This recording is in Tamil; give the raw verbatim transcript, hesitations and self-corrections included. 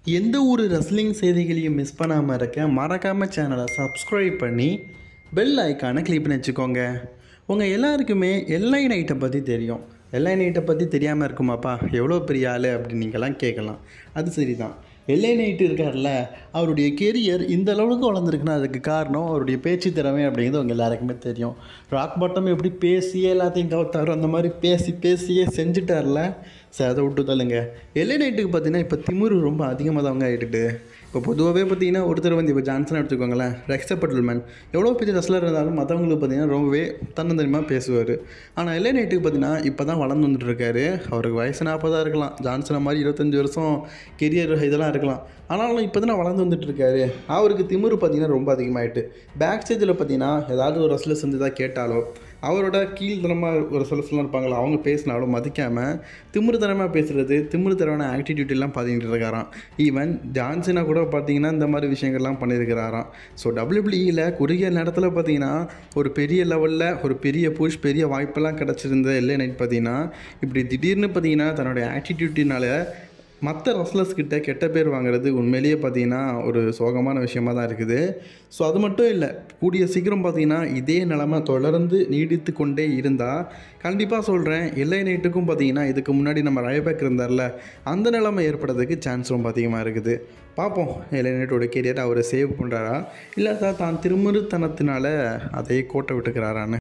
எந்த ஒரு ரெஸ்லிங் செய்திகளையும் மிஸ் பண்ணாமல் இருக்க மறக்காமல் சேனலை சப்ஸ்கிரைப் பண்ணி பெல் ஐக்கானை கிளிக் பண்ணி வச்சுக்கோங்க. உங்கள் எல்லாருக்குமே எல்ஐ நைட்டை பற்றி தெரியும். எல்ஐ நைட்டை பற்றி தெரியாமல் இருக்குமாப்பா, எவ்வளோ பெரிய ஆள் அப்படின்னு நீங்கள்லாம் கேட்கலாம். அது சரி தான். எல்ஐ நைட்டு இருக்கார்ல, அவருடைய கெரியர் இந்த அளவுக்கு வளர்ந்துருக்குன்னா அதுக்கு காரணம் அவருடைய பேச்சு திறமை அப்படிங்கிறது உங்கள் எல்லாருக்குமே தெரியும். ராக் பாட்டம் எப்படி பேசியே எல்லாத்தையும் கவுத்தாரோ அந்த மாதிரி பேசி பேசியே செஞ்சுட்டார்ல. சரி, அதை விட்டு தள்ளுங்க. எல்ஐ நைட்டுக்கு பார்த்தீங்கன்னா இப்போ திமிரு ரொம்ப அதிகமாக தாங்க ஆகிட்டு. இப்போ பொதுவாகவே பார்த்தீங்கன்னா ஒருத்தர் வந்து இப்போ ஜான்சன் எடுத்துக்கோங்களேன், ரெக்ஸ பட்டில்மேன் எவ்வளோ பெரிய ரெஸ்லர் இருந்தாலும் மற்றவங்களுக்கு பார்த்தீங்கன்னா ரொம்பவே தன்னந்தனிமாக பேசுவார். ஆனால் எல்ஐ நைட்டுக்கு பார்த்தீங்கன்னா இப்போ தான் வளர்ந்து வந்துட்டு இருக்காரு. அவருக்கு வயசு நாற்பதாக இருக்கலாம், ஜான்சனை மாதிரி இருபத்தஞ்சி வருஷம் கெரியர் இதெல்லாம் இருக்கலாம். ஆனாலும் இப்போ தான் வளர்ந்து வந்துட்டு இருக்காரு. அவருக்கு திமிரு பார்த்தீங்கன்னா ரொம்ப அதிகமாகிட்டு. பேக் ஸ்டேஜில் பார்த்தீங்கன்னா ஏதாவது ஒரு ரெஸ்லர் செஞ்சதாக கேட்டாலோ, அவரோட கீழ்த்தனமாக ஒரு சில சிலர் இருப்பாங்களோ அவங்க பேசினாலும் மதிக்காமல் திமிருத்தனமாக பேசுகிறது, திமிருத்தனமான ஆக்டிடியூட்டிலாம் பார்த்துக்கிட்டு இருக்காராம். ஈவன் ஜான்சனா கூட பார்த்தீங்கன்னா இந்த மாதிரி விஷயங்கள்லாம் பண்ணியிருக்கிறாராம். ஸோ டபிள்யூபிள்யூஇயில் குறுகிய நேரத்தில் பார்த்தீங்கன்னா ஒரு பெரிய லெவலில் ஒரு பெரிய புஷ், பெரிய வாய்ப்பெல்லாம் கிடச்சிருந்த எல்ஐ நைட் பார்த்தீங்கன்னா இப்படி திடீர்னு பார்த்தீங்கன்னா தன்னுடைய ஆக்டிடியூட்டினால் மற்ற ரெஸ்லர்ஸ் கிட்ட கெட்ட பேர் வாங்குறது உண்மையிலேயே பார்த்தீங்கன்னா ஒரு சோகமான விஷயமாக தான் இருக்குது. ஸோ அது மட்டும் இல்லை, கூடிய சீக்கிரம் பார்த்தீங்கன்னா இதே நிலமை தொடர்ந்து நீடித்து கொண்டே இருந்தால் கண்டிப்பாக சொல்கிறேன் எல்ஐ நைட்டுக்கும் பார்த்தீங்கன்னா இதுக்கு முன்னாடி நம்ம ரயபேக் இருந்தார்ல, அந்த நிலைமை ஏற்படுறதுக்கு சான்ஸ் ரொம்ப அதிகமாக இருக்குது. பார்ப்போம் எல்ஐ நைட்டோட கெரியர் அவர் சேவ் பண்ணுறாரா இல்லை தான் தான் திருமருத்தனத்தினால அதையே கோட்டை விட்டுக்கிறாரான்னு.